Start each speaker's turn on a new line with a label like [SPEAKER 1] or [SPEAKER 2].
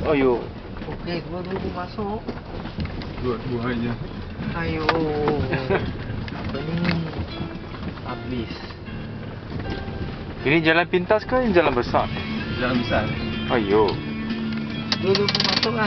[SPEAKER 1] Ayo.
[SPEAKER 2] Okey, dua-dua masuk.
[SPEAKER 3] Dua aja.
[SPEAKER 2] Ayo. Apa ni? Habis.
[SPEAKER 1] Ini jalan pintas ke ini jalan besar?
[SPEAKER 3] Jalan besar.
[SPEAKER 1] Ayo.
[SPEAKER 2] Dua-dua masuk lah.